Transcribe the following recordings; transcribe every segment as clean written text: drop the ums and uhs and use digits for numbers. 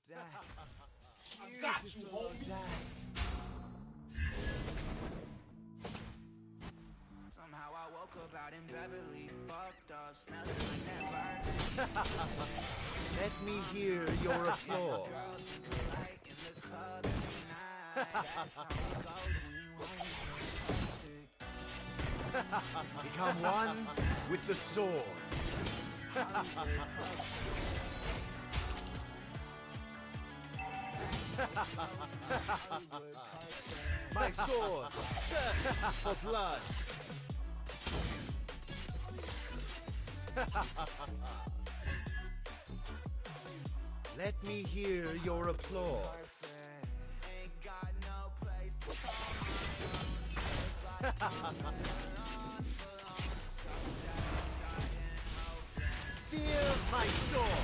Dad. I got you, homie. Dad. Somehow I woke up out in Beverly, fucked up, smelling like that bird. Let me hear your applause. Girls in the light in the club every night. That's how it goes when you want it. Become one with the sword. My sword thirsts for blood. Let me hear your applause. Ain't got no place to call my own. Feel my sword.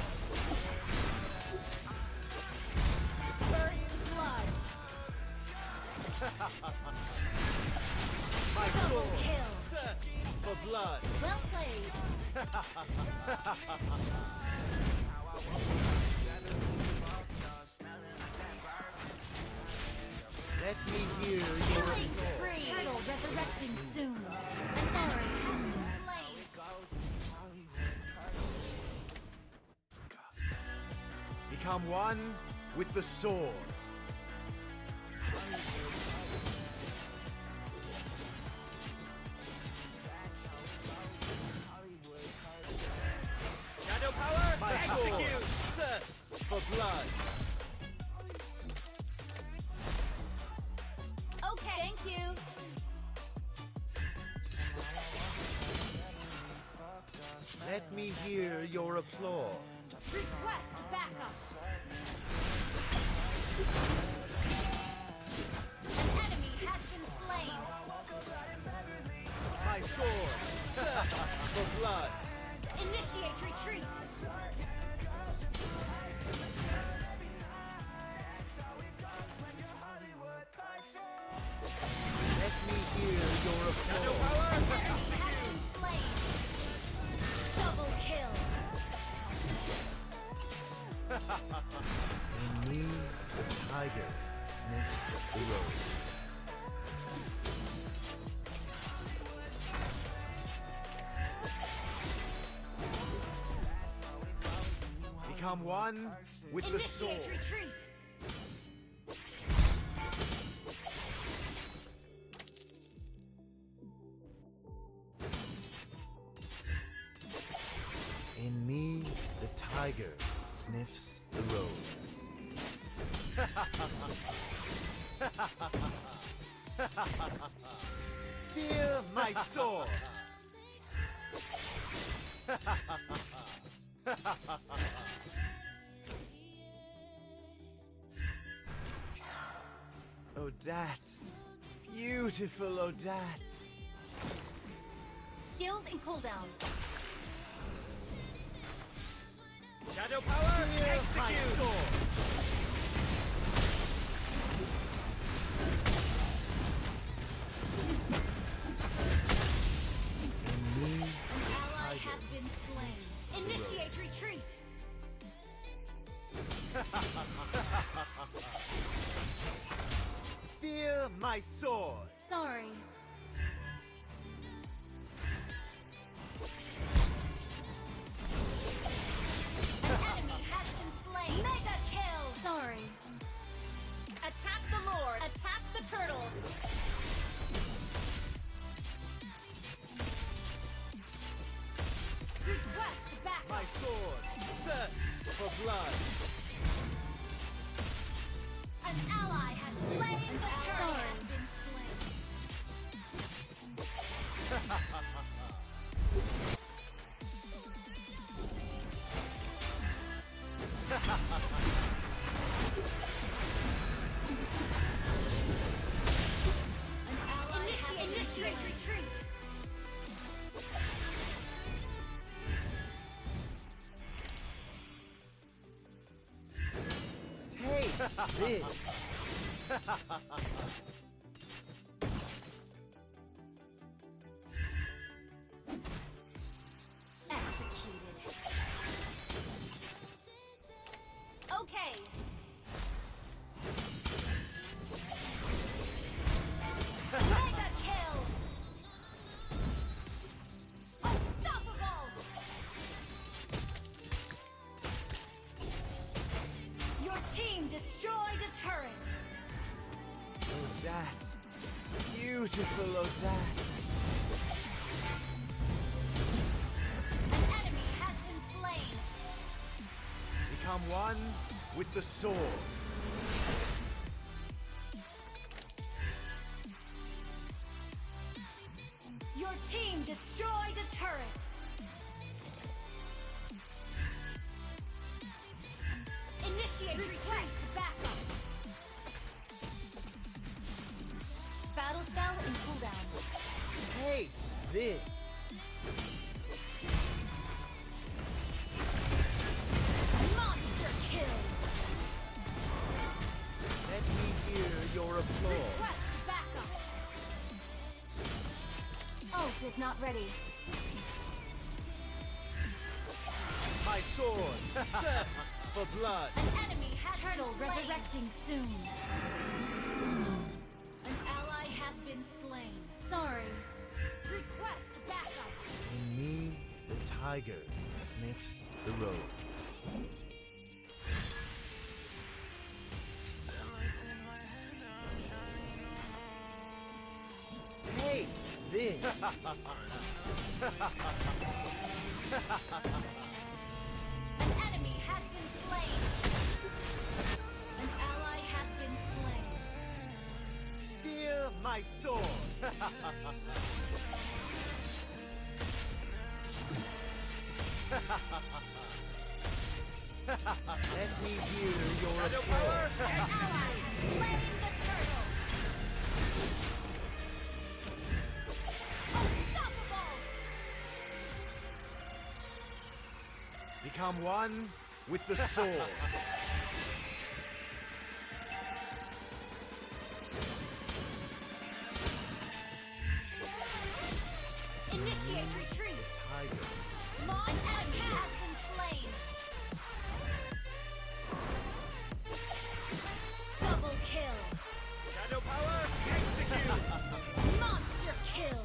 First blood. My Double sword kill. thirsts for blood. Well played. Let me hear your Killing applause. spree. Turtle resurrecting soon. An enemy has been slain. Become one with the sword. Shadow power, My execute! sword thirsts for blood. Okay, thank you. Let me hear your applause. Request backup. An enemy has been slain. My sword thirsts for blood. Initiate retreat. Let me hear your applause. An enemy has been slain. Double kill. In me, the tiger sniffs the road. Become one with the Initiate sword. retreat. In me, the tiger sniffs the rose. Feel my sword. Odette, beautiful Odette. Skills and cooldown. Shadow power, Feel my execute! sword. In me, An ally has been slain. Initiate retreat. feel my sword. Sorry. An enemy has been slain. Mega kill. Sorry. Attack the Lord. Attack the turtle. Request backup. My sword thirsts for blood. An ally has slain the turtle. Has been slain. An ally initiate retreat. Take this. Executed. Okay. destroyed a turret. Oh, that. Beautiful, oh, that. An enemy has been slain. Become one with the sword. Your team destroyed a turret. Initiate retreat to backup. Battle cell in cooldown. Taste this. Monster kill. Let me hear your applause. Request backup. Ult is not ready. My sword thirsts for blood. An enemy has turtle been slain. Resurrecting soon. An ally has been slain. Sorry. Request backup. In me, the tiger sniffs the rose. Taste this. An enemy has been slain. An ally has been slain. Feel my sword. Let me hear your applause. An ally has slain the turtle. Unstoppable. Become one with the sword. Initiate retreat. Tiger. An enemy has been slain. Double kill. Shadow power, execute. Monster kill.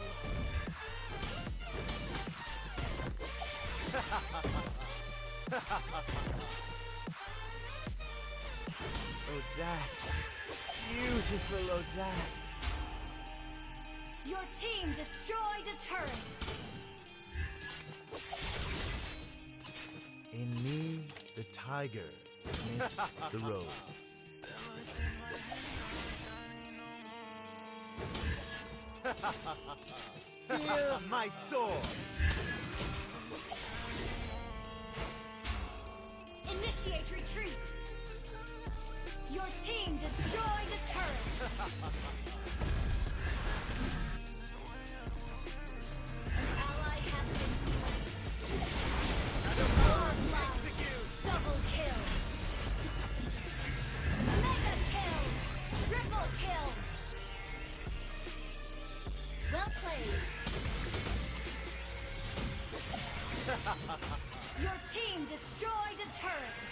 Oh, that. Beautiful, oh, that. Your team destroyed a turret. In me, the tiger sniffs the rose. Feel my sword. Initiate retreat. Your team destroyed a turret. An ally has been slain. Godlike. Double kill. Mega kill. Triple kill. Well played. Your team destroyed a turret.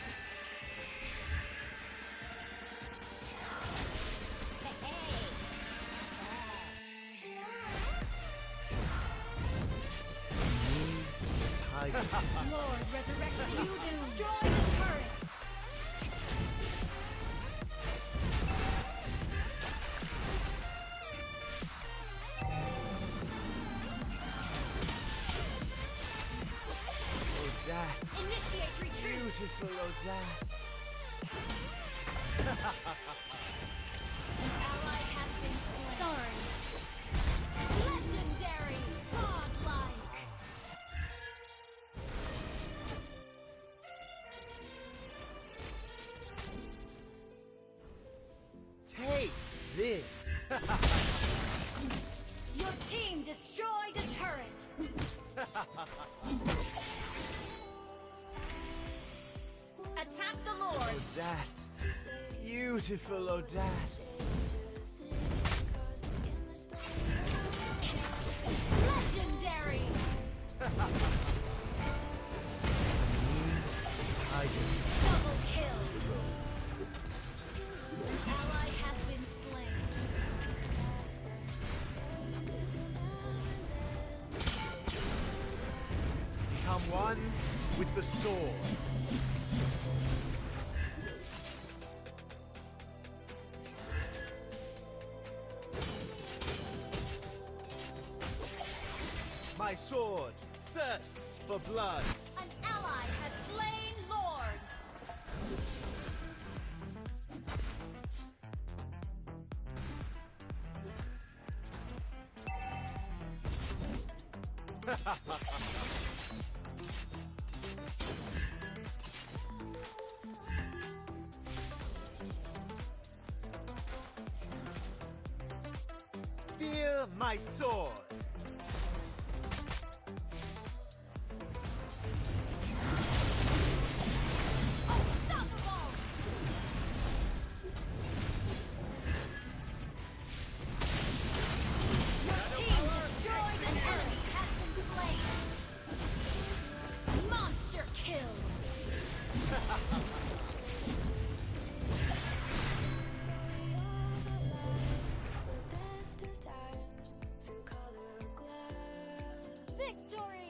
Tiger. Lord, resurrect you. Destroy the turret. Oh, that. Initiate retreat. Beautiful, oh, that. An ally has been slain. Sorry. Legendary. Godlike. Taste this. Your team destroyed a turret. Attack the Lord. Oh, that. Beautiful, oh, that. Legendary. Tiger. Double kill. An ally has been slain. Become one with the sword. My sword thirsts for blood. An ally has slain Lord. Fear my sword. Unstoppable! Your team destroyed an enemy has been slain. Monster kill. Victory!